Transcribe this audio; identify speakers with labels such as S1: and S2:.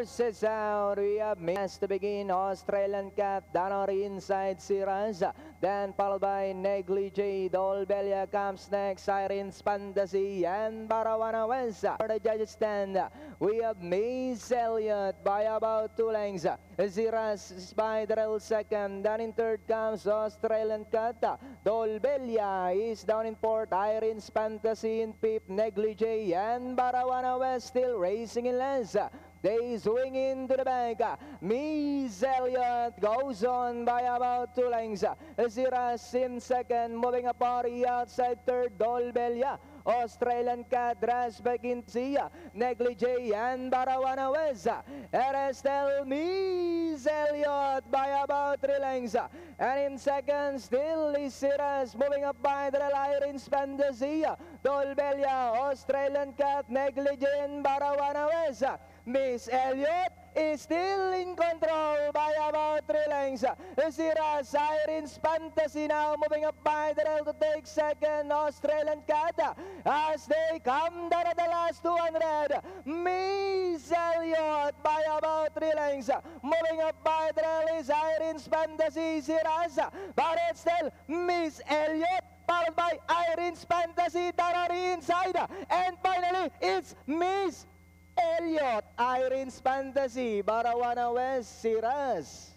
S1: horses out. We have Miss to begin. Australian Cat, Danori inside Siraza. Then followed by Negligee. Dolbelia comes next. Siren's Fantasy and Barawana Wensa. For the judges stand, we have Miss Elliot by about 2 lengths. Ziraz Spiderel second. Then in third comes Australian Cat. Dolbelia is down in fourth. Irene's Fantasy in fifth. Negligee and Barawana West still racing in lens. They swing into the back. Miss Elliot goes on by about 2 lengths. Ziraz in second, moving a party outside third. Dolbelia, Australian Cat, back in Sia, Negligee and Barawana West. Erestel, Miss Elliot by about 3 lengths. And in second still is Ziraz, moving up by the Irene's Fantasy. Dolbelia, Australian Cat, Negligee and Barawana West. Miss Elliot is still in control by about 3 lengths. Ziraz, Irene's Fantasy now moving up by the rail to take second. Australian Cat as they come down at the last 200. Miss Elliot by about 3 lengths. Moving up by the rail is Irene's Fantasy. Ziraz, but it's still Miss Elliot, followed by Irene's Fantasy, Danori inside. And finally, it's Miss Elliot, Irene's Fantasy, Barawana West, Ziraz.